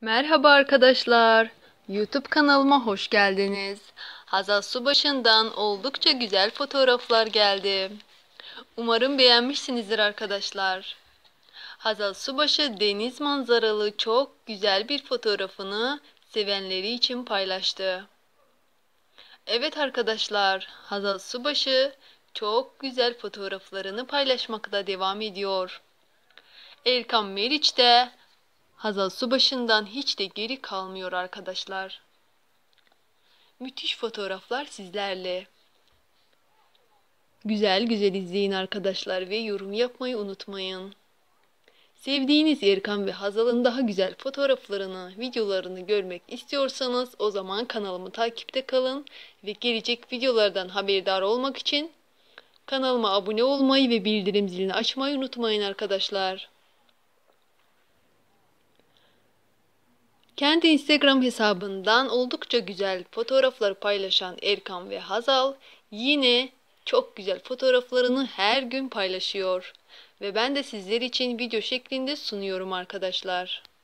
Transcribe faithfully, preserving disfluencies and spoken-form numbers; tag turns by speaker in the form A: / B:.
A: Merhaba arkadaşlar. YouTube kanalıma hoş geldiniz. Hazal Subaşı'ndan oldukça güzel fotoğraflar geldi. Umarım beğenmişsinizdir arkadaşlar. Hazal Subaşı deniz manzaralı çok güzel bir fotoğrafını sevenleri için paylaştı. Evet arkadaşlar, Hazal Subaşı çok güzel fotoğraflarını paylaşmakta devam ediyor. Erkan Meriç de Hazal Subaşı'ndan hiç de geri kalmıyor arkadaşlar. Müthiş fotoğraflar sizlerle. Güzel güzel izleyin arkadaşlar ve yorum yapmayı unutmayın. Sevdiğiniz Erkan ve Hazal'ın daha güzel fotoğraflarını, videolarını görmek istiyorsanız o zaman kanalımı takipte kalın ve gelecek videolardan haberdar olmak için kanalıma abone olmayı ve bildirim zilini açmayı unutmayın arkadaşlar. Kendi Instagram hesabından oldukça güzel fotoğraflar paylaşan Erkan ve Hazal yine çok güzel fotoğraflarını her gün paylaşıyor. Ve ben de sizler için video şeklinde sunuyorum arkadaşlar.